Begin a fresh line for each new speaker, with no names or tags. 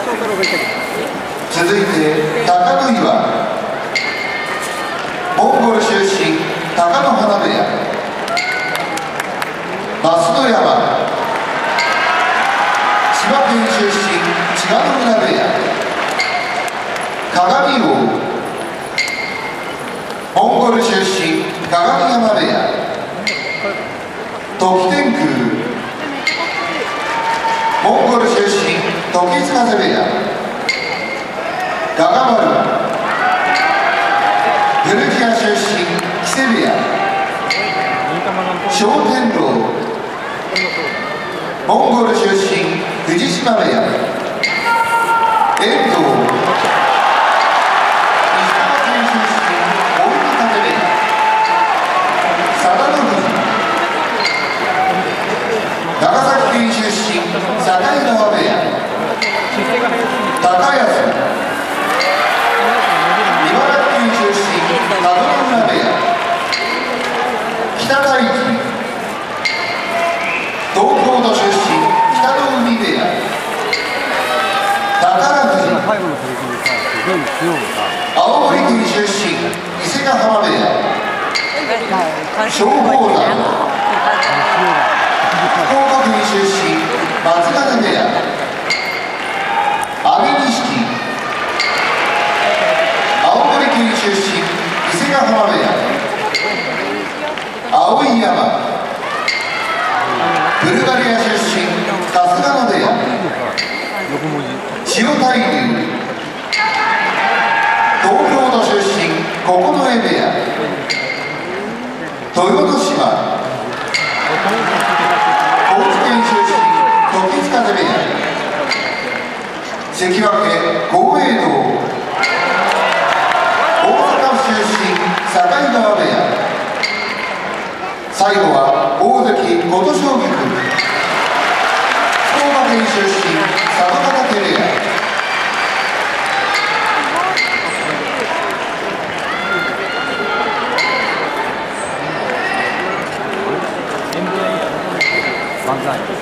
続いて高野岩、モンゴル出身貴乃花部屋。増野山、千葉県出身千賀野村部屋。鏡王、モンゴル出身鏡山部屋。時天空、モンゴル出身時津風部屋。ガガマル、グルジア出身木瀬部屋。小天狼、モンゴル出身藤島部屋。遠藤、石川県出身大分風部屋。佐田の国、長崎県出身境川部屋。高安、茨城県出身門野村部屋。北大輝、東京都出身北の海部屋。宝富士、青森県出身伊勢ヶ浜部屋。松鳳山、福岡県出身松金部屋。阿部錦、青森県出身伊勢ヶ浜部屋。碧山、ブルガリア出身春日野部屋。千代大龍、東京都出身九重部屋。豊ノ島、高知県出身時津風部屋。関脇豪栄道、大阪府出身境川部屋。最後は大関琴奨菊、福岡県出身佐渡ヶ嶽部屋。万歳。